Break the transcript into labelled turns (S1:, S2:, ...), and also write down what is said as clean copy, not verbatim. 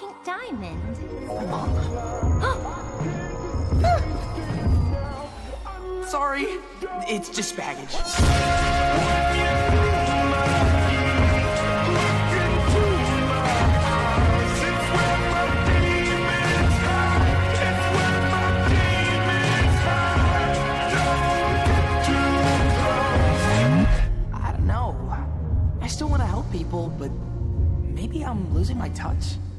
S1: pink diamond.
S2: Sorry, it's just baggage. I don't know. I still want to help people, but maybe I'm losing my touch.